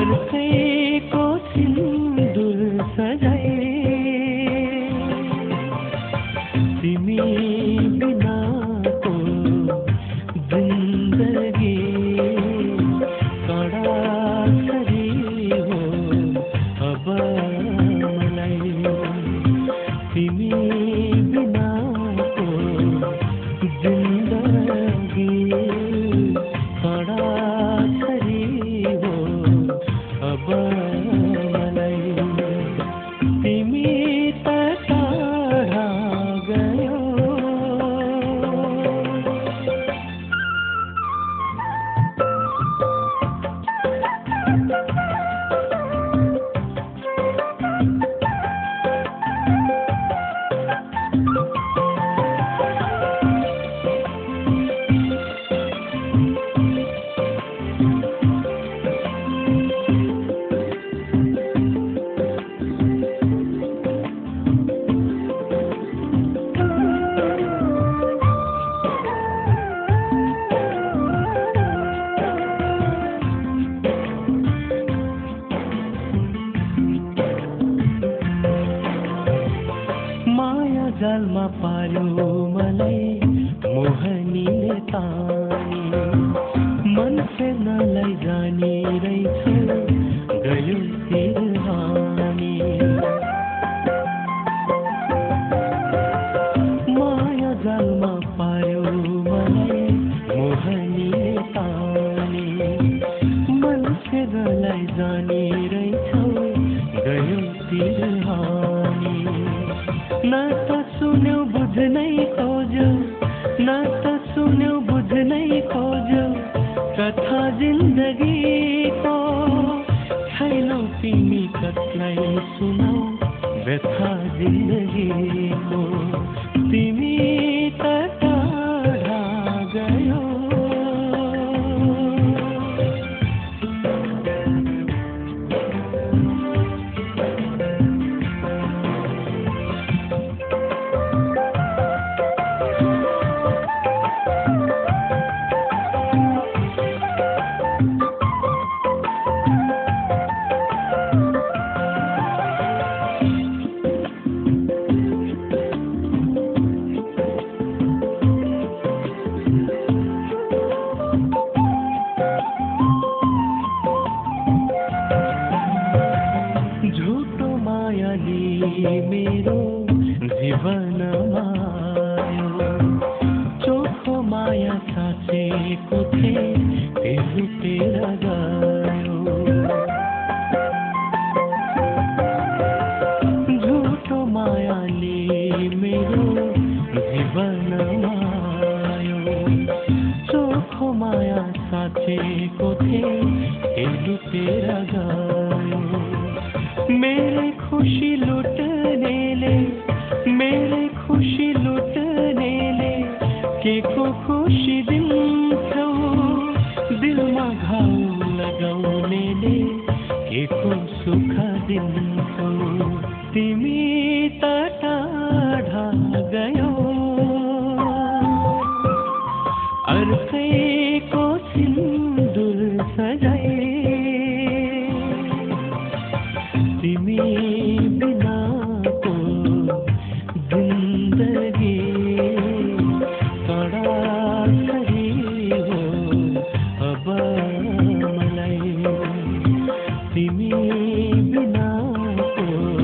अर्कैको सिन्दुर सजाए तिमी बिनाको जिन्दगी कडा सरी हो अब मलाई तिमी बिनाको जिन्दगी कडा सरी हो अब मलाई तिमी त टाढा गयो माया जालमा पार्यो मलाई मोहनीले तानी मन फेर्नलाई जाने रहेछ गयो तिरहानी माया जालमा पार्यो मलाई मोहनीले तानी मन फेर्नलाई जाने रहेछ गयो तिरहानी न त सुन्यौ बुझ्नै खोज्यौ न त सुन्यौ बुझ्नै खोज्यौ कथा जिन्दगीको छैनौ तिमी कसलाई सुनाउ व्यथा जिन्दगीको तिमी त टाढा गयो झुटो मायाले मेरो जीवनमा आयो चोखो माया साँचेको थिए त्यो लुटेर गयो झुटो मायाले मेरो जीवनमा आयो चोखो माया साँचेको थिए त्यो लुटेर गयो मेरे खुशी लुटनेले मेरे खुशी लुटनेले के को खुशी दिन्छौ दिलमा घाउ लगाउनेले के को सुख दिन्छौ तिमी त टाढा गयो अर्कैको सिन्दुर सजाए तिमी बिनाको जिन्दगी कडा सरी हो अब मलाई तिमी बिनाको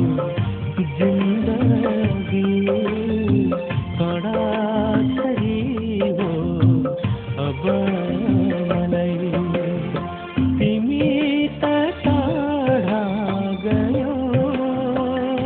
जिन्दगी कडा सरी हो अब मलाई तिमी त टाढा गयो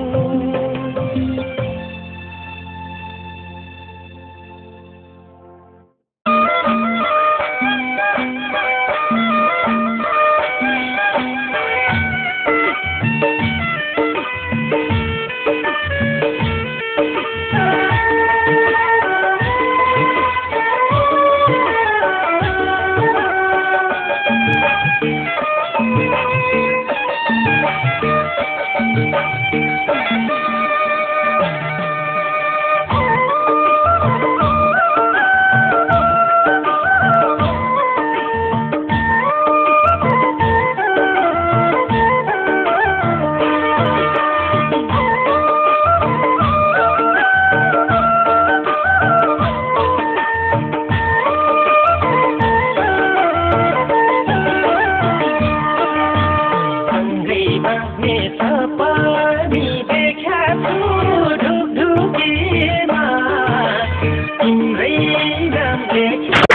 रे